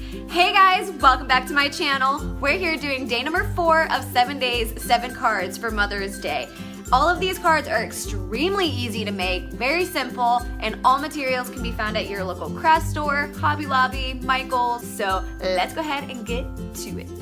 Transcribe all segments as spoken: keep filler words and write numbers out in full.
Hey guys, welcome back to my channel. We're here doing day number four of seven days, seven cards for Mother's Day. All of these cards are extremely easy to make, very simple, and all materials can be found at your local craft store, Hobby Lobby, Michael's. So let's go ahead and get to it.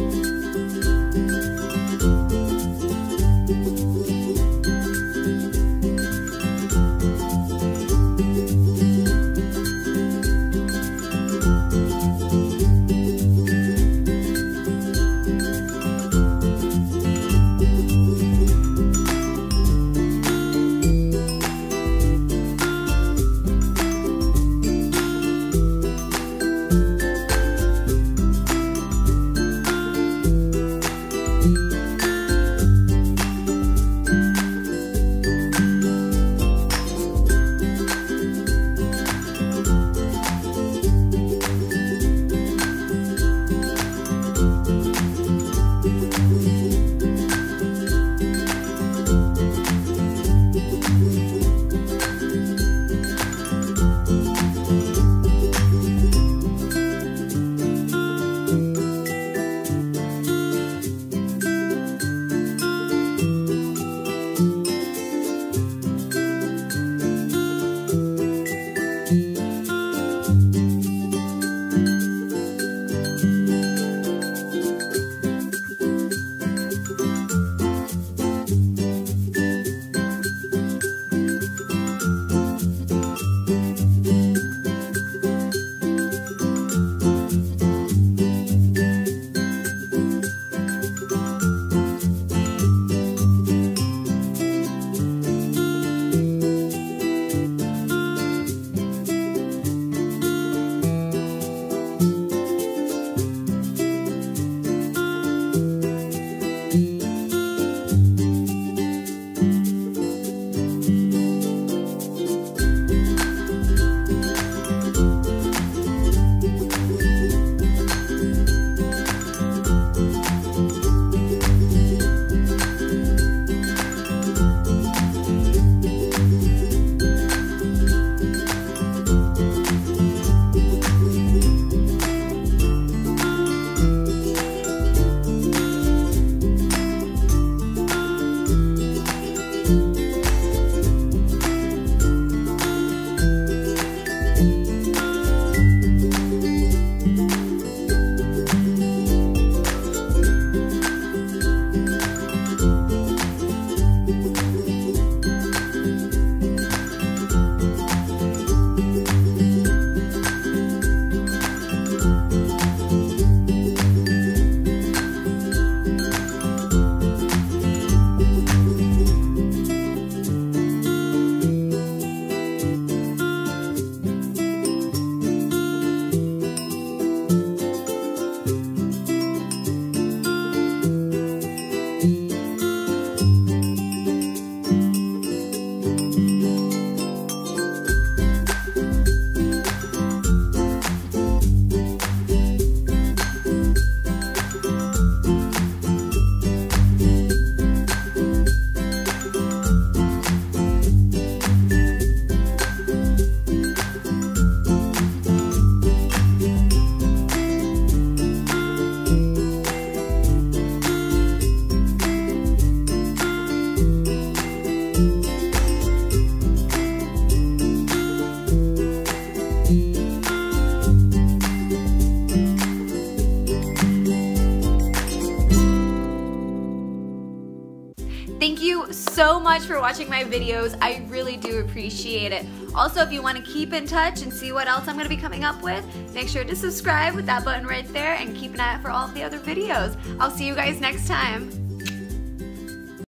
Thank you so much for watching my videos. I really do appreciate it. Also, if you want to keep in touch and see what else I'm going to be coming up with, make sure to subscribe with that button right there and keep an eye out for all of the other videos. I'll see you guys next time.